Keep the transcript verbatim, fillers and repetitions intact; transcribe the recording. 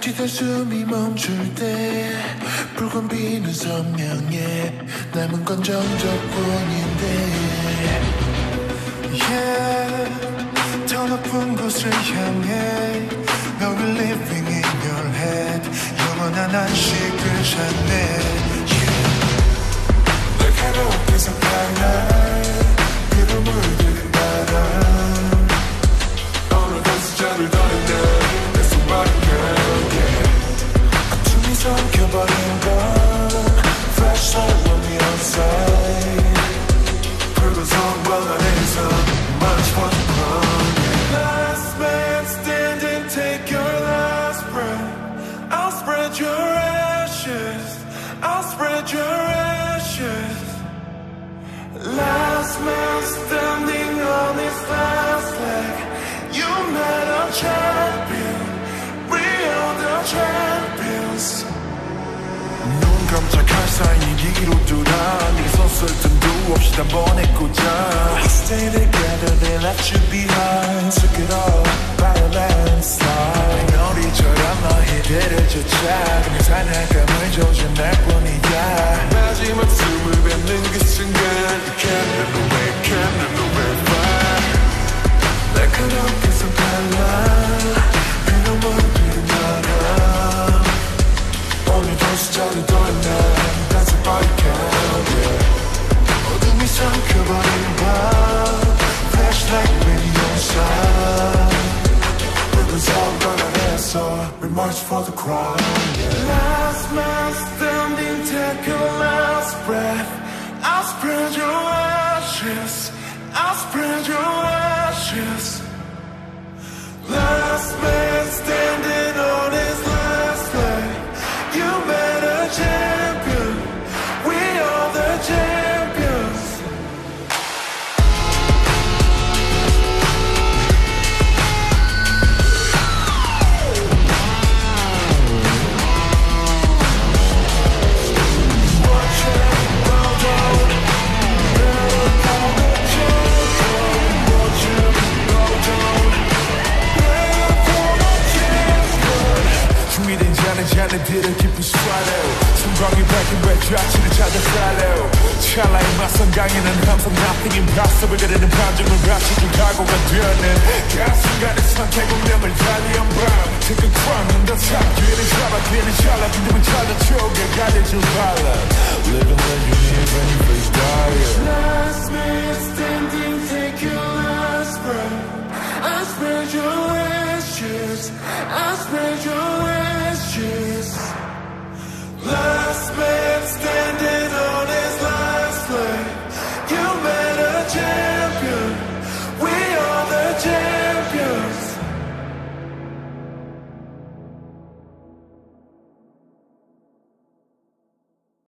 뒤틀 숨이 멈출 때 붉은 비는 선명해 남은 건 정적뿐인데 Yeah 더 높은 곳을 향해 너를 living in your head 영원한 안식을 찾네 Yeah 내 가로에서 발랄 그로 물드는 바람 어느덧 숫자를 더했네 내 손발을 어둠이 삼켜버린 건 Flashlight on the outside 붉은 성광 안에서 Much for the crowd Last man standing, take your last breath I'll spread your ashes I'll spread your ashes Last man standing on his last leg You met a champion We are the champions 눈 깜짝할 사이 길로 뚫어 네가 섰을 틈도 없이 단번에 꽂아 We stay together, they left you behind Took it all by a landslide 놀이처럼 너희들을 쫓아 그냥 사냥감을 조준할 뿐이야 마지막 숨을 뱉는 그 순간 You can't run away, can't run away far 날카롭게서 발라 비로 물들은 바람 오늘도 숫자를 더했네 That's a body count yeah. 어둠이 삼켜버린 밤 Flashlight radio shine 붉은 성광 안에서 We march for the crowd yeah. Last man standing take your last breath I'll spread your ashes I'll spread your ashes Last man standing on his last leg You met a champion We are the champions Watch it go down Never call the champion Watch it go down Never call the champion 준비된 자는 자네들은 깊은 swallow 성광이 밝힌 외좌치를 찾아 follow 찰나의 맞선 강에는 항상 nothing impossible 그대는 반정을 갖추고 각오가 되는 그 순간의 선택 운명을 달리한 밤 Take a crown in the top 뒤에는 잡아 뒤에는 잘라 빈틈을 찾아 추억에 가려줄 발라 Living legend even if it's dire Last man standing take your last breath I spread your ashes I spread your